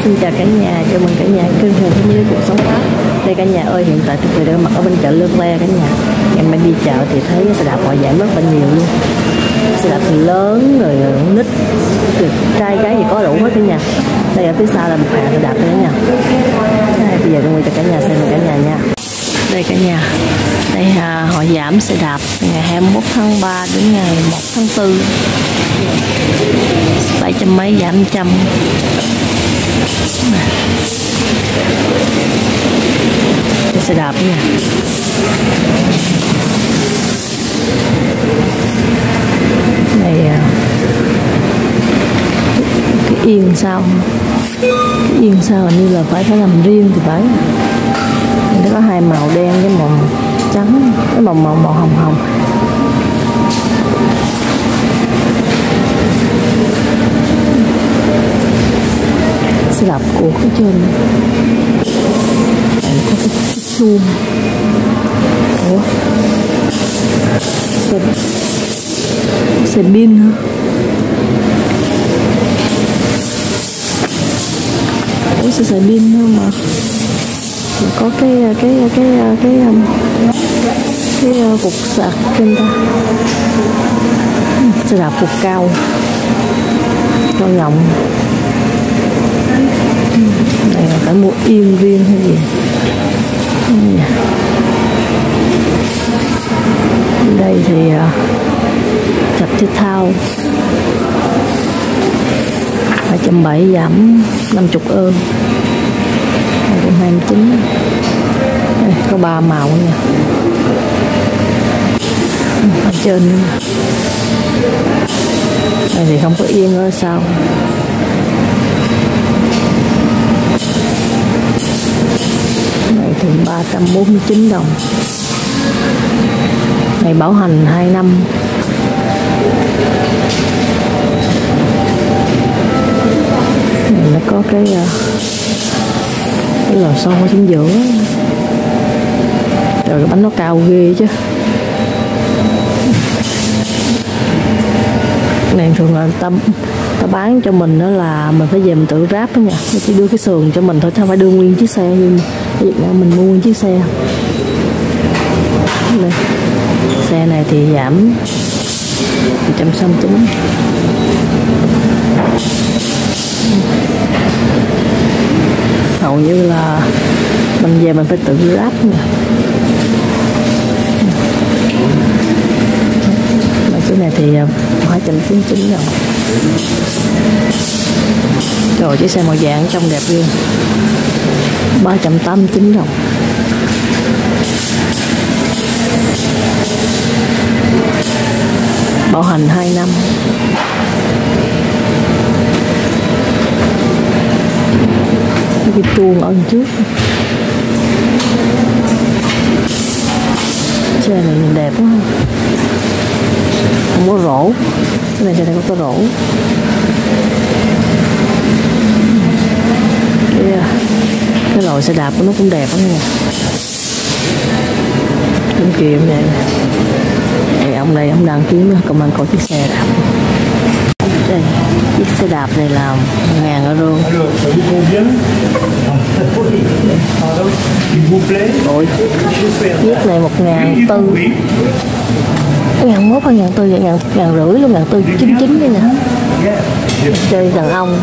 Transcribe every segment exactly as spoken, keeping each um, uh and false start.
Xin chào cả nhà, chào mừng cả nhà kênh Huyền Thế Giới Cuộc Sống Pháp. Đây cả nhà ơi, hiện tại tôi đang mặc ở bên chợ Lương Le cả nhà. Em đang đi chợ thì thấy xe đạp họ giảm rất là nhiều luôn. Xe đạp thì lớn rồi nít, rồi trai gái thì có đủ hết cả nhà. Đây ở phía sau là một hàng xe đạp đây cả nhà. Đây, bây giờ tôi mời cho cả nhà xem cả nhà nha. Đây cả nhà, đây à, họ giảm xe đạp từ ngày hai mươi mốt tháng ba đến ngày một tháng tư, bảy trăm mấy giảm trăm. Cái xe đạp nha. Này à, cái yên sao cái yên sao hình như là phải phải làm riêng thì phải. Nó có hai màu đen với màu trắng, cái màu màu màu hồng hồng. Xe đạp cột ở trên này có cái chuông. Ủa, xe, xe pin hả? Ủa, xe xe pin không mà có cái cái cái cái cái cái, cái cục sạc trên ta. Xe đạp cục cao cao rộng. Này là phải mua yên riêng hay gì. Đây thì chập thể thao hai trăm bảy mươi giảm năm mươi ơn, hai trăm hai mươi chín. Đây, có ba màu nha. Ở trên đây thì không có yên ở sau. Này thì ba trăm bốn mươi chín đồng. Này bảo hành hai năm. Này nó có cái cái lò xo ở chính giữa. Rồi cái bánh nó cao ghê chứ. Này thường là ta, ta bán cho mình đó là mình phải về mình tự ráp đó nha. Nó chỉ đưa cái sườn cho mình thôi, chứ không phải đưa nguyên chiếc xe. Nhưng ở Việt Nam mình mua nguyên chiếc xe. Đây. Xe này thì giảm một trăm sáu mươi chín. Hầu như là mình về mình phải tự ráp nha. Mà chỗ này thì hai trăm chín mươi chín đồng. Rồi chiếc xe màu vàng trong đẹp riêng, ba trăm tám mươi chín đồng. Bảo hành hai năm. Cái chuông ở trước. Xe này nhìn đẹp quá. Không có rổ. Cái này xe này có rổ. Cái, cái loại xe đạp của nó cũng đẹp lắm nha. Bên kia này. Đây, ông đây ông đang kiếm công an coi chiếc xe đạp. Đây, chiếc xe đạp này là một ngàn euro. Ôi, chiếc này một ngàn tư. Ngàn mốt hay ngàn tư vậy, ngàn ngàn rưỡi luôn, ngàn tư chín chín đây nè. Chơi đàn ông.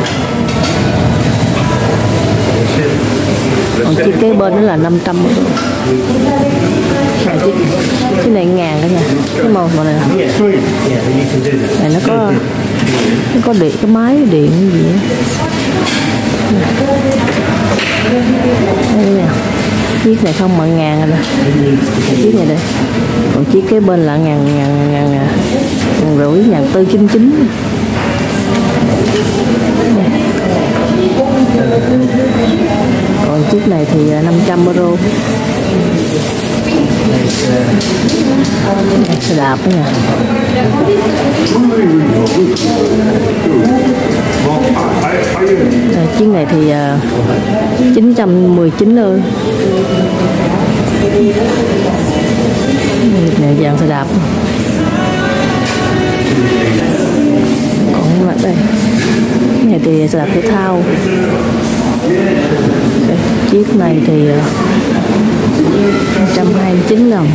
Còn chiếc kế bên đó là năm trăm euro. Chiếc, chiếc này ngàn cả nhà. Cái màu này này nó có nó có điện, cái máy điện gì đó. Đây nè, chiếc này không mà ngàn rồi nè, chiếc này đây. Còn chiếc kế bên là ngàn ngàn ngàn ngàn, ngàn rưỡi, ngàn tư chín chín. Còn chiếc này thì năm trăm euro. Xe đạp đó nha. À, chiếc này thì uh, chín trăm mười chín ơn. Này dàn xe đạp. Còn lại đây Này thì xe đạp thể thao. Đây, chiếc này thì một trăm hai mươi chín đồng.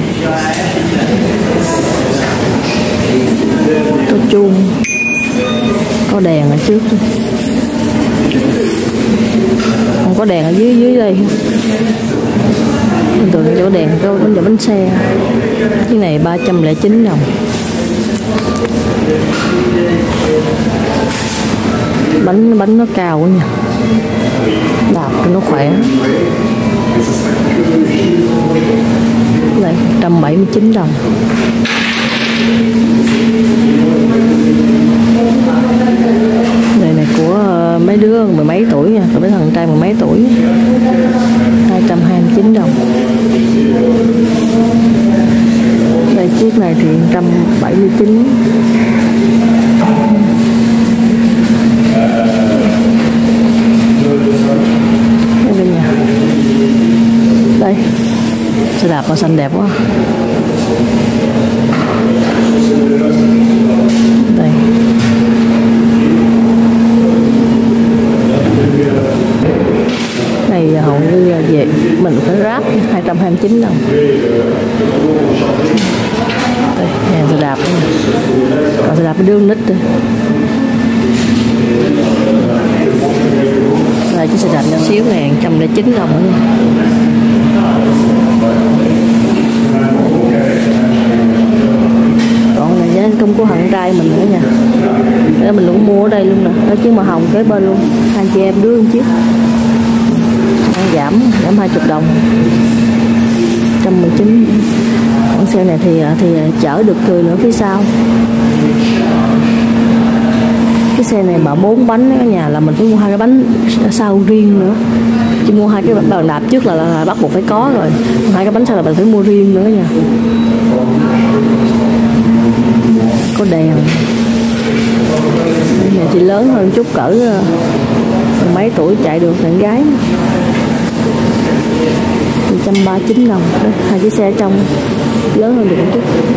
Có chuông, có đèn ở trước, không có đèn ở dưới dưới đây. Bình thường chỗ đèn có bánh bánh xe. Cái này ba trăm lẻ chín đồng. Bánh bánh nó cao quá nha, đạp nó khỏe. Đây một trăm bảy mươi chín đồng. Đây này của mấy đứa mười mấy tuổi nha, mấy thằng trai mười mấy tuổi. Hai trăm hai mươi chín đồng. Đây chiếc này thì một trăm bảy mươi chín. Đây nha. Đây xe đạp màu xanh đẹp quá. Đây này hầu như về mình phải ráp hai trăm hai mươi chín đồng. Đây nhà xe đạp này. Còn xe đạp với đường nít đây. Đây cái xe đạp nhỏ xíu này một trăm lẻ chín đồng nữa nha. Còn này giá không có hẳn trai mình nữa nha. Để mình cũng mua ở đây luôn nè. Đó chiếc màu hồng kế bên luôn. Hai chị em đứa một chiếc. Ăn giảm giảm hai mươi đồng. một trăm mười chín. Còn xe này thì thì chở được người nữa phía sau. Cái xe này mà bốn bánh ở nhà là mình phải mua hai cái bánh sau riêng nữa. Chứ mua hai cái bàn đạp trước là, là bắt buộc phải có rồi. Hai cái bánh sau là mình phải mua riêng nữa nha. Có đèn. Này thì lớn hơn chút, cỡ mấy tuổi chạy được, bạn gái. một trăm ba mươi chín đồng. Đây, hai chiếc xe ở trong lớn hơn được một chút.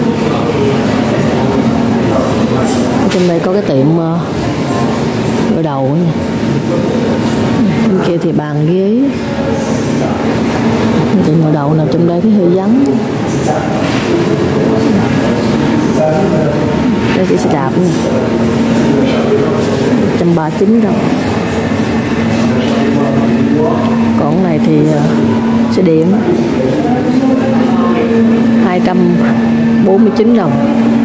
Ở trong đây có cái tiệm uh, gội đầu nha. Bên kia thì bàn ghế. Tiệm gội đầu nào trong đây thấy hơi vắng. Đây thì xe đạp nha. một trăm ba mươi chín đồng. Còn này thì uh, xe điện hai trăm bốn mươi chín đồng.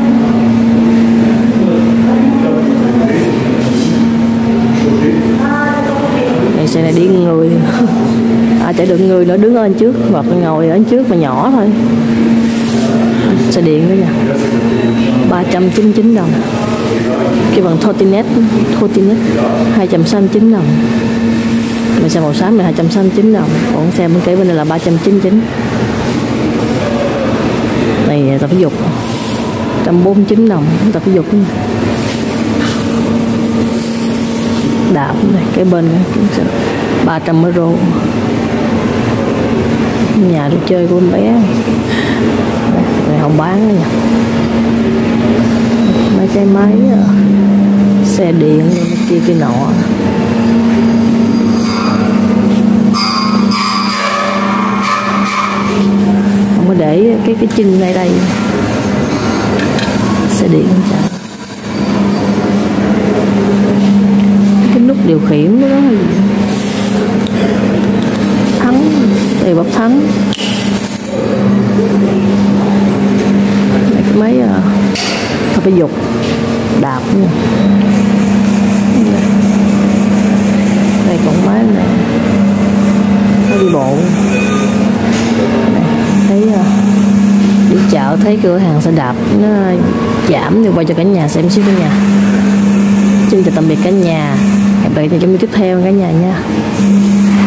Này xe này đi người. À chạy được người nữa, đứng ở bên trước hoặc ngồi ở bên trước mà nhỏ thôi. Xe điện đó nha. ba trăm chín mươi chín đồng. Cái bằng Trotinet, Trotinet hai trăm sáu mươi chín đồng. Mà xe màu xám là hai trăm sáu mươi chín đồng. Còn xe bên kế bên này là ba trăm chín mươi chín. Này tập thể dục một trăm bốn mươi chín đồng. Tập thể dục này. Đạp này, cái bên này ba trăm euro. Nhà đồ chơi của con bé này không bán nữa nha. Mấy cái máy xe điện kia kia nọ. Không có để cái cái chân này đây. Xe điện không chạy. Cái nút điều khiển đó, đó là gì? Thắng, đây bấm thắng. Đây cái máy uh, tập thể dục đạp nha. Đây còn máy này nó đi bộ. Đây, thấy uh, đi chợ thấy cửa hàng xe đạp nó giảm, nhưng quay cho cả nhà xem xíu cả nhà. Xin chào tạm biệt cả nhà, hẹn gặp lại trong video tiếp theo cả nhà nha.